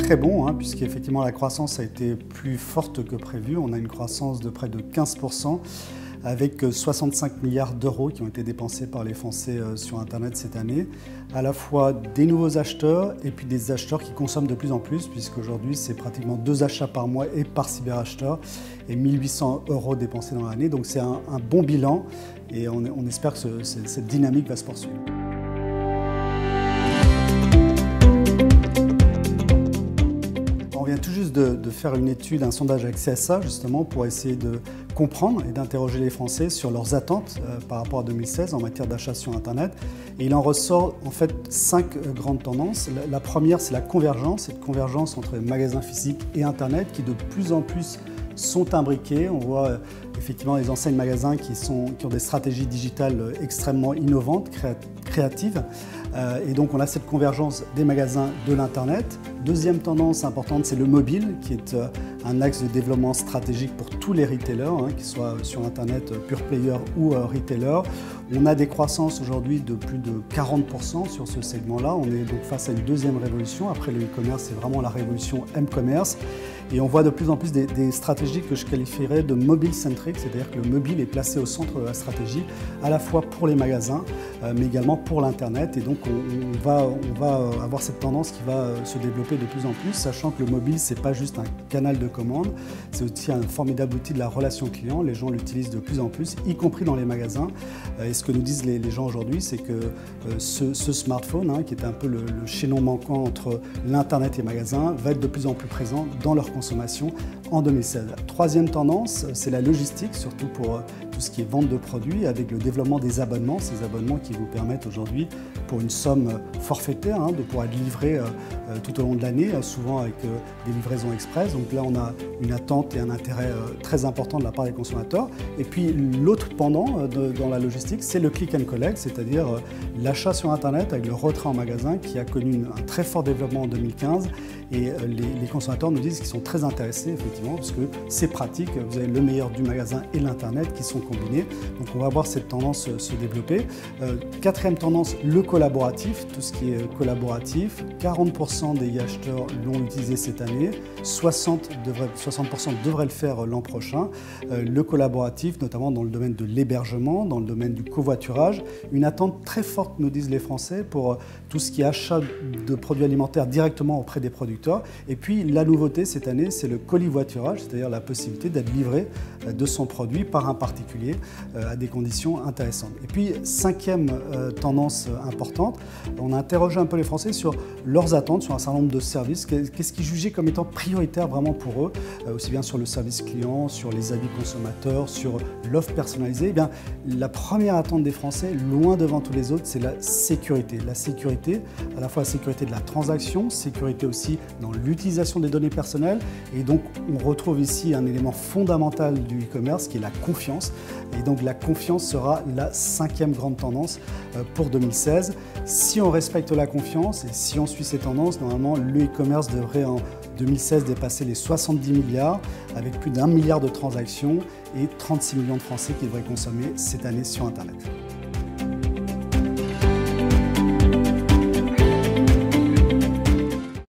très bon, puisqu'effectivement la croissance a été plus forte que prévu. On a une croissance de près de 15%, avec 65 milliards d'euros qui ont été dépensés par les Français sur Internet cette année. À la fois des nouveaux acheteurs et puis des acheteurs qui consomment de plus en plus, puisqu'aujourd'hui c'est pratiquement 2 achats par mois et par cyberacheteur, et 1 800 € dépensés dans l'année. Donc c'est un bon bilan et on espère que cette dynamique va se poursuivre. On vient tout juste de faire une étude, un sondage avec CSA justement pour essayer de comprendre et d'interroger les Français sur leurs attentes par rapport à 2016 en matière d'achat sur Internet. Et il en ressort en fait 5 grandes tendances. La première, c'est la convergence, cette convergence entre les magasins physiques et Internet qui de plus en plus sont imbriqués. On voit effectivement les enseignes magasins qui ont des stratégies digitales extrêmement innovantes, créatives. Et donc on a cette convergence des magasins de l'Internet. Deuxième tendance importante, c'est le mobile, qui est un axe de développement stratégique pour tous les retailers, qu'ils soient sur Internet, pure player ou retailer. On a des croissances aujourd'hui de plus de 40% sur ce segment-là. On est donc face à une deuxième révolution. Après le e-commerce, c'est vraiment la révolution m-commerce. Et on voit de plus en plus des stratégies que je qualifierais de mobile-centric, c'est-à-dire que le mobile est placé au centre de la stratégie, à la fois pour les magasins, mais également pour l'Internet. Et donc on va avoir cette tendance qui va se développer de plus en plus, sachant que le mobile, c'est pas juste un canal de commande, c'est aussi un formidable outil de la relation client. Les gens l'utilisent de plus en plus, y compris dans les magasins. Et ce que nous disent les gens aujourd'hui, c'est que ce smartphone, qui est un peu le chaînon manquant entre l'Internet et les magasins, va être de plus en plus présent dans leur consommation en 2016. Troisième tendance, c'est la logistique, surtout pour tout ce qui est vente de produits, avec le développement des abonnements, ces abonnements qui vous permettent aujourd'hui, pour une somme forfaitaire, de pouvoir être livré tout au long de l'année, souvent avec des livraisons express. Donc là, on a une attente et un intérêt très important de la part des consommateurs. Et puis l'autre pendant dans la logistique, c'est le click and collect, c'est-à-dire l'achat sur Internet avec le retrait en magasin qui a connu un très fort développement en 2015. Et les consommateurs nous disent qu'ils sont très intéressés, effectivement, parce que c'est pratique. Vous avez le meilleur du magasin et l'Internet qui sont combinés. Donc on va voir cette tendance se développer. Quatrième tendance, le collaboratif, tout ce qui est collaboratif. 40% des acheteurs l'ont utilisé cette année, 60% devraient le faire l'an prochain. Le collaboratif, notamment dans le domaine de l'hébergement, dans le domaine du covoiturage. Une attente très forte, nous disent les Français, pour tout ce qui est achat de produits alimentaires directement auprès des producteurs. Et puis la nouveauté cette année, c'est le colis-voiturage, c'est-à-dire la possibilité d'être livré de son produit par un particulier à des conditions intéressantes. Et puis cinquième tendance importante, on a interrogé un peu les Français sur leurs attentes, sur un certain nombre de services, qu'est-ce qu'ils jugeaient comme étant prioritaire vraiment pour eux, aussi bien sur le service client, sur les avis consommateurs, sur l'offre personnalisée. Eh bien, la première attente des Français, loin devant tous les autres, c'est la sécurité. La sécurité, à la fois la sécurité de la transaction, sécurité aussi dans l'utilisation des données personnelles. Et donc, on retrouve ici un élément fondamental du e-commerce qui est la confiance. Et donc, la confiance sera la cinquième grande tendance pour 2016. Si on respecte la confiance et si on suit ces tendances, normalement, le e-commerce devrait en 2016 dépasser les 70 milliards avec plus d'1 milliard de transactions et 36 millions de Français qui devraient consommer cette année sur Internet.